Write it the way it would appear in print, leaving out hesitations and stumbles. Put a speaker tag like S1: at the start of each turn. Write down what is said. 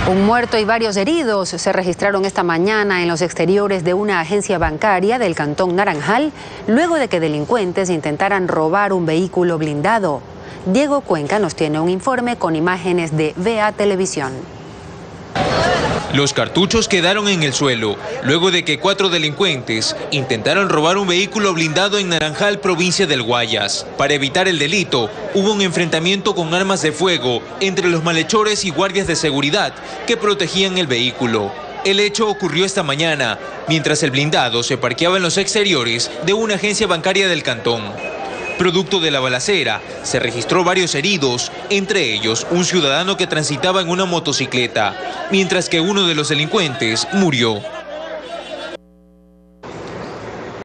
S1: Un muerto y varios heridos se registraron esta mañana en los exteriores de una agencia bancaria del cantón Naranjal, luego de que delincuentes intentaran robar un vehículo blindado. Diego Cuenca nos tiene un informe con imágenes de VA Televisión.
S2: Los cartuchos quedaron en el suelo, luego de que 4 delincuentes intentaron robar un vehículo blindado en Naranjal, provincia del Guayas. Para evitar el delito, hubo un enfrentamiento con armas de fuego entre los malhechores y guardias de seguridad que protegían el vehículo. El hecho ocurrió esta mañana, mientras el blindado se parqueaba en los exteriores de una agencia bancaria del cantón. Producto de la balacera, se registró varios heridos, entre ellos un ciudadano que transitaba en una motocicleta, mientras que uno de los delincuentes murió.